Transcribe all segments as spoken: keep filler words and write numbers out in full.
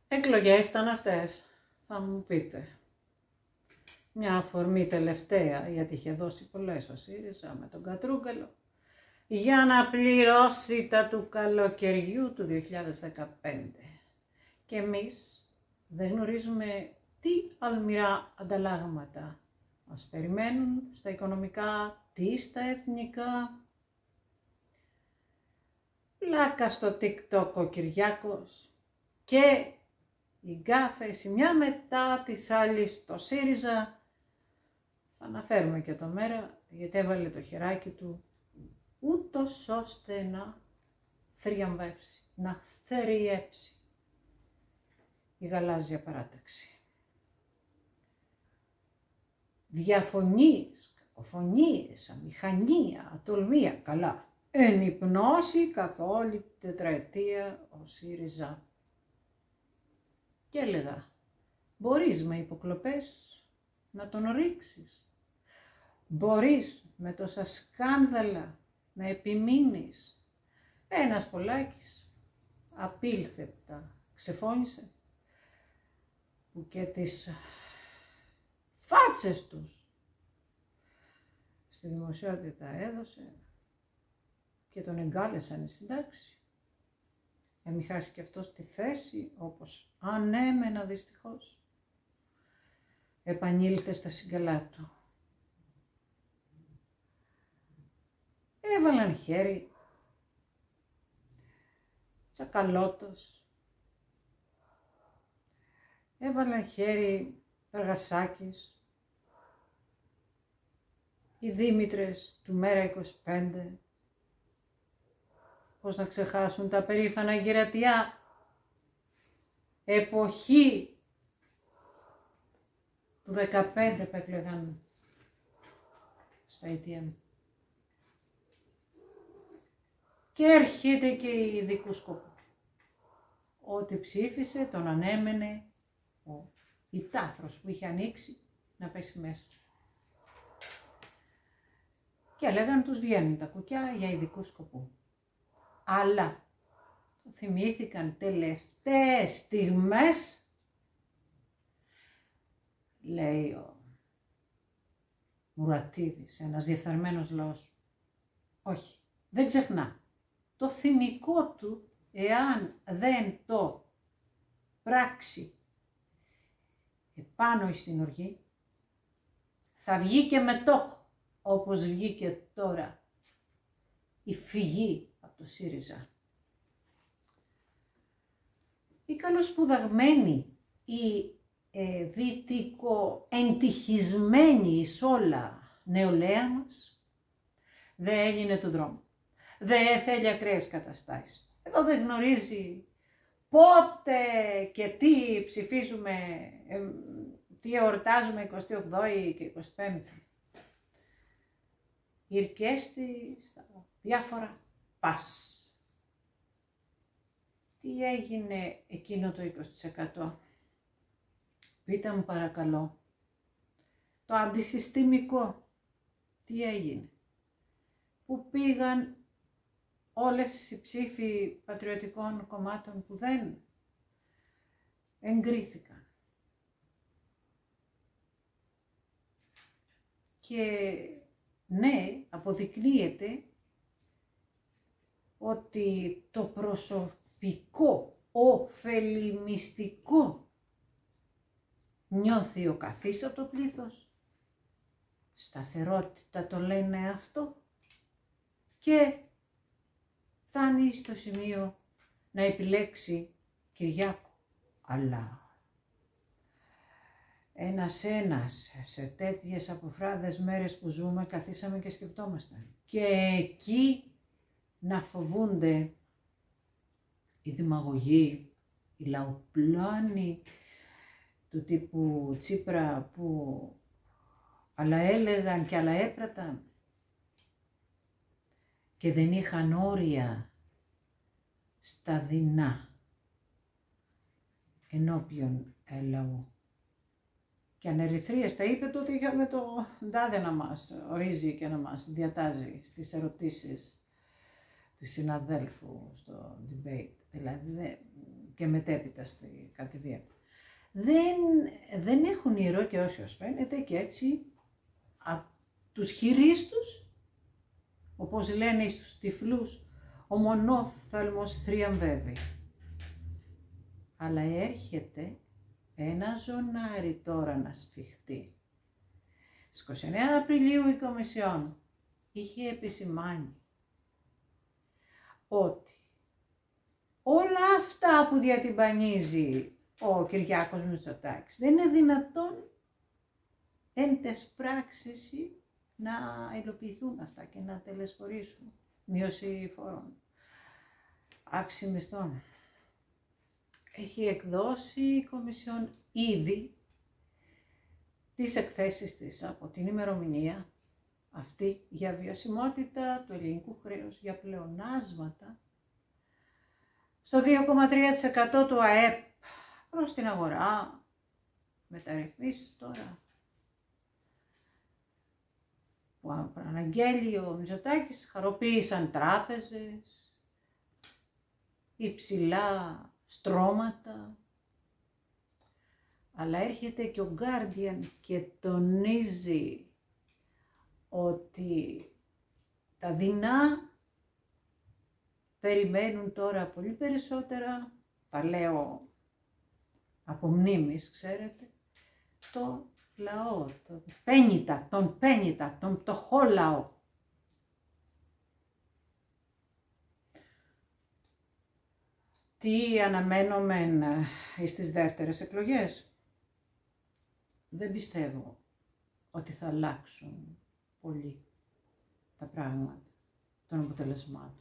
Εκλογές ήταν αυτές, θα μου πείτε. Μια αφορμή τελευταία, γιατί είχε δώσει πολλές ο ΣΥΡΙΖΑ με τον Κατρούγκαλο, για να πληρώσει τα του καλοκαιριού του δύο χιλιάδες δεκαπέντε. Και εμείς δεν γνωρίζουμε τι αλμυρά ανταλλάγματα μας περιμένουν στα οικονομικά, τι στα εθνικά. Πλάκα στο TikTok ο Κυριάκος και οι γκάφες, η μια μετά της άλλης στο ΣΥΡΙΖΑ. Θα αναφέρουμε και το μέρα, γιατί έβαλε το χεράκι του ούτως ώστε να θριαμβεύσει, να θεριέψει η γαλάζια παράταξη. Διαφωνίες, κακοφωνίες, αμηχανία, ατολμία, καλά. Εν υπνώσει καθ' όλη τη τετραετία ο ΣΥΡΙΖΑ. Και έλεγα, μπορείς με υποκλοπές να τον ρίξεις. Μπορείς με τόσα σκάνδαλα να επιμείνεις. Ένας Πολάκης απίλθεπτα ξεφώνησε, που και τις φάτσες τους στη δημοσιότητα έδωσε και τον εγκάλεσαν στην τάξη. Να μην χάσει και αυτός τη θέση, όπως ανέμενα δυστυχώς επανήλθε στα συγκαλά του. Έβαλαν χέρι Τσακαλώτος, έβαλαν χέρι Δραγασάκης, οι Δήμητρες του Μέρα είκοσι πέντε, πώς να ξεχάσουν τα περήφανα γερατιά, εποχή του δεκαπέντε που έκλεγαν στα έι τι εμ. Και έρχεται και η ειδικού σκοπού. Ό,τι ψήφισε τον ανέμενε ο η τάφρος που είχε ανοίξει να πέσει μέσα. Και λέγαν τους βγαίνουν τα κουκιά για ειδικού σκοπού. Αλλά το θυμήθηκαν τελευταίες στιγμές, λέει ο Μουρατίδης, ένας διεφθαρμένος λαός. Όχι, δεν ξεχνά. Το θυμικό του, εάν δεν το πράξει επάνω στην οργή, θα βγει και με τόκο, όπως βγήκε τώρα η φυγή από το ΣΥΡΙΖΑ. Η καλοσπουδαγμένη, η ε, δυτικοεντυχισμένη εις όλα νεολαία μας δεν έγινε του δρόμου. Δεν θέλει ακραίες καταστάσεις. Εδώ δεν γνωρίζει πότε και τι ψηφίζουμε, ε, τι εορτάζουμε εικοστή όγδοη και εικοστή πέμπτη. Ηρκέστη στα διάφορα πας. Τι έγινε εκείνο το είκοσι τοις εκατό. Πείτε μου παρακαλώ. Το αντισυστημικό. Τι έγινε. Που πήγαν όλες οι ψήφοι πατριωτικών κομμάτων που δεν εγκρίθηκαν. Και ναι, αποδεικνύεται ότι το προσωπικό, ωφελημιστικό νιώθει ο καθής από το πλήθος. Σταθερότητα το λένε αυτό. Και φτάνει στο σημείο να επιλέξει Κυριάκο. Αλλά ένας-ένας σε τέτοιες αποφράδες μέρες που ζούμε καθίσαμε και σκεπτόμασταν. Και εκεί να φοβούνται οι δημαγωγοί, οι λαοπλάνοι του τύπου Τσίπρα που άλλα έλεγαν και άλλα έπραταν και δεν είχαν όρια στα δεινά ενώπιον λαού. Και αν ερυθρίες τα είπε, τότε είχαμε το ντάδε να μας ορίζει και να μας διατάζει στις ερωτήσεις της συναδέλφου στο debate, δηλαδή και μετέπειτα στη κατηδία. Δεν, δεν έχουν ιερό και όσιος φαίνεται και έτσι από τους χειρίστους, όπως λένε στους τυφλούς, ο μονόφθαλμος θριαμβεύει. Αλλά έρχεται ένα ζωνάρι τώρα να σφιχτεί. Στις είκοσι εννέα Απριλίου η Κομισιόν είχε επισημάνει ότι όλα αυτά που διατυμπανίζει ο Κυριάκος Μητσοτάκης δεν είναι δυνατόν εν τες πράξεις να υλοποιηθούν αυτά και να τελεσφορήσουν. Μείωση φόρων, αύξηση μισθών. Έχει εκδώσει η Κομισιόν ήδη τις εκθέσεις της από την ημερομηνία αυτή για βιωσιμότητα του ελληνικού χρέους, για πλεονάσματα στο δύο κόμμα τρία τοις εκατό του ΑΕΠ προς την αγορά, μεταρρυθμίσεις τώρα που αναγγέλει ο Μητσοτάκης, χαροποίησαν τράπεζες, υψηλά στρώματα, αλλά έρχεται και ο Guardian και τονίζει ότι τα δεινά περιμένουν τώρα πολύ περισσότερα, τα λέω από μνήμης, ξέρετε, το λαό, τον πένητα, τον πένητα, τον πτωχό λαό. Τι αναμένουμε στις δεύτερες εκλογές? Δεν πιστεύω ότι θα αλλάξουν πολύ τα πράγματα των αποτελεσμάτων.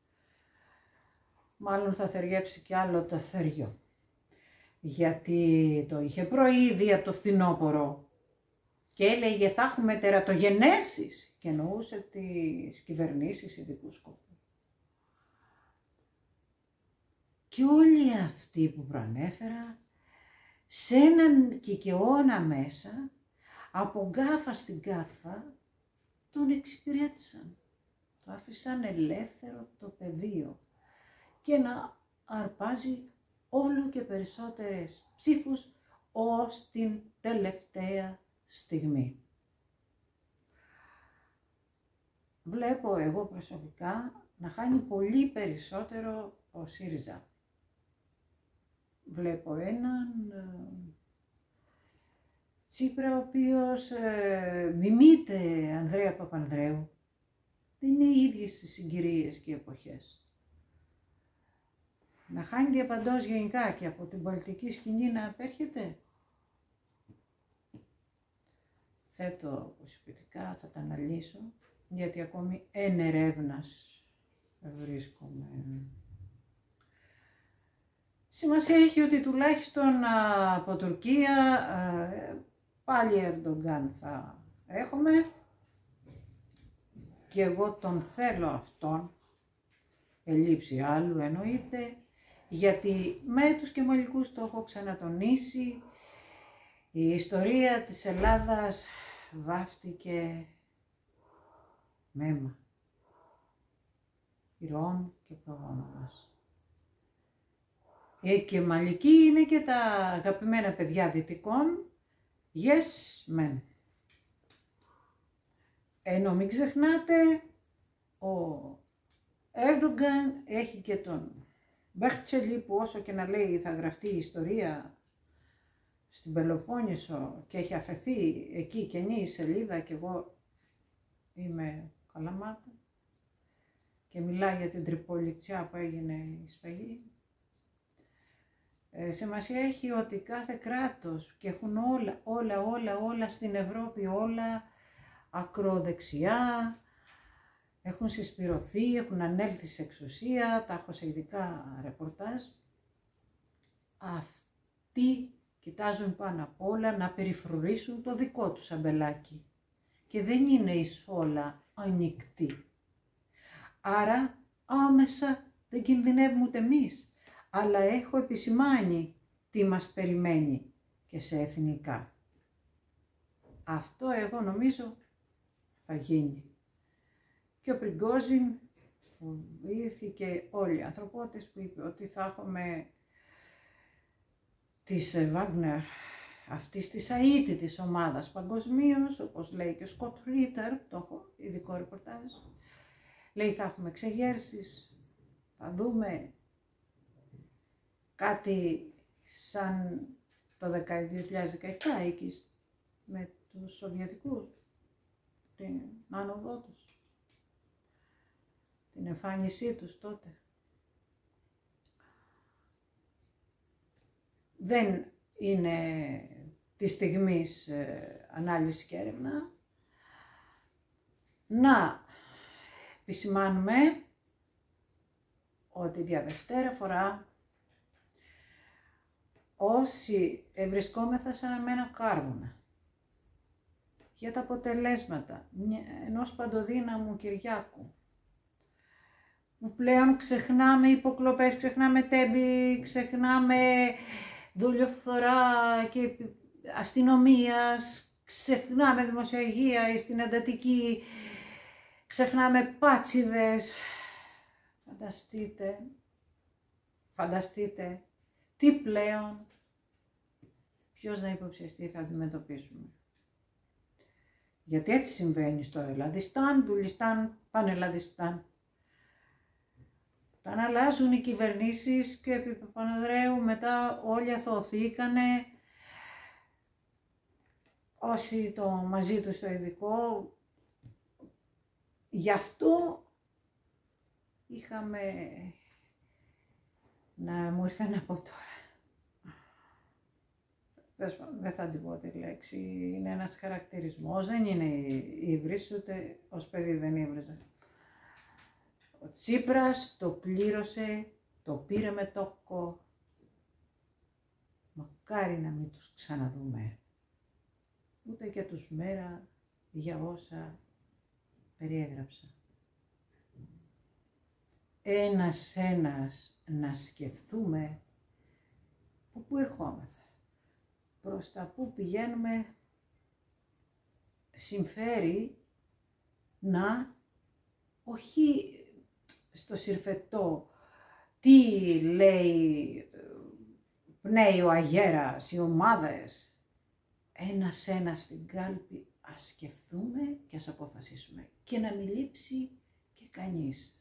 Μάλλον θα θεριέψει κι άλλο το θεριό. Γιατί το είχε προείδει από το φθινόπωρο και έλεγε θα έχουμε τερατογενέσεις και εννοούσε τις κυβερνήσεις ειδικού σκοπού. Και όλοι αυτοί που προανέφερα, σε έναν κικαιώνα μέσα, από γκάφα στην γκάφα, τον εξυπηρέτησαν. Το άφησαν ελεύθερο το πεδίο και να αρπάζει όλο και περισσότερες ψήφους ως την τελευταία στιγμή. Βλέπω εγώ προσωπικά να χάνει πολύ περισσότερο ο ΣΥΡΙΖΑ. Βλέπω έναν ε, Τσίπρα ο οποίος ε, μιμείται Ανδρέα Παπανδρέου. Δεν είναι οι ίδιες οι συγκυρίες και οι εποχές. Να χάνει διαπαντός γενικά και από την πολιτική σκηνή να απέρχεται. Θέτω προσωπικά, θα τα αναλύσω, γιατί ακόμη εν ερεύνας βρίσκομαι. Σημασία έχει ότι τουλάχιστον από Τουρκία πάλι Ερντογκάν θα έχουμε και εγώ τον θέλω αυτόν, ελείψη άλλου εννοείται, γιατί με τους κεμαλικούς το έχω ξανατονίσει, η ιστορία της Ελλάδας βάφτηκε με αίμα, ηρώων και προγόνων. Οι κεμαλικοί είναι και τα αγαπημένα παιδιά δυτικών, yes, men. Ενώ μην ξεχνάτε, ο Ερντογκάν έχει και τον Μπέχτσελη που όσο και να λέει θα γραφτεί η ιστορία στην Πελοπόννησο και έχει αφαιθεί εκεί καινή η σελίδα και εγώ είμαι Καλαμάτα και μιλάει για την τριπολιτσιά που έγινε η σφαγή. Ε, σημασία έχει ότι κάθε κράτος και έχουν όλα, όλα, όλα, όλα στην Ευρώπη, όλα ακροδεξιά, έχουν συσπηρωθεί, έχουν ανέλθει σε εξουσία, τα έχω σε ειδικά ρεπορτάζ. Αυτοί κοιτάζουν πάνω απ' όλα να περιφρουρήσουν το δικό τους αμπελάκι και δεν είναι εις όλα ανοιχτοί. Άρα άμεσα δεν κινδυνεύουμε ούτε εμείς, αλλά έχω επισημάνει τι μας περιμένει και σε εθνικά. Αυτό εγώ νομίζω θα γίνει. Και ο Πριγκόζιν φοβήθηκε όλη η ανθρωπότητα που είπε ότι θα έχουμε της Βάγνερ, αυτής της αίτητης ομάδας παγκοσμίως, όπως λέει και ο Σκοτ Ρίτερ, το έχω ειδικό ρεπορτάζ, λέει θα έχουμε εξεγέρσεις, θα δούμε κάτι σαν το δύο χιλιάδες δεκαεπτά εκεί με τους Σοβιετικούς, την άνοδό τους, την εμφάνισή τους τότε. Δεν είναι της στιγμής ε, ανάλυση και έρευνα. Να επισημάνουμε ότι για δευτέρα φορά όσοι βρισκόμεθα σε αναμένα κάρβουνα για τα αποτελέσματα ενός παντοδύναμου Κυριάκου, που πλέον ξεχνάμε υποκλοπές, ξεχνάμε τέμπη, ξεχνάμε δουλειοφθορά και αστυνομίας, ξεχνάμε δημοσία υγεία στην εντατική, ξεχνάμε πάτσιδες. Φανταστείτε, φανταστείτε τι πλέον, ποιος να υποψιαστεί θα αντιμετωπίσουμε. Γιατί έτσι συμβαίνει στο Ελλαδιστάν, Δουλιστάν, Πανελλαδιστάν. Όταν αλλάζουν οι κυβερνήσεις και επί Παπανδρέου μετά όλοι αθωωθήκανε, όσοι το μαζί τους το ειδικό, γι' αυτό είχαμε, να μου ήρθε να πω τώρα, δεν θα την πω τη λέξη, είναι ένας χαρακτηρισμός, δεν είναι ύβρις, ούτε ως παιδί δεν ύβριζε. Ο Τσίπρας το πλήρωσε, το πήρε με τόκο. Μακάρι να μην τους ξαναδούμε. Ούτε και τους μέρα για όσα περιέγραψα. Ένας ένας να σκεφτούμε από πού ερχόμεθα, προς τα πού πηγαίνουμε. Συμφέρει να, όχι στο συρφετό, τι λέει, πνέει ο αγέρας, οι ομάδες. Ένας ένας στην κάλπη ας σκεφτούμε και ας αποφασίσουμε και να μην λείψει και κανείς.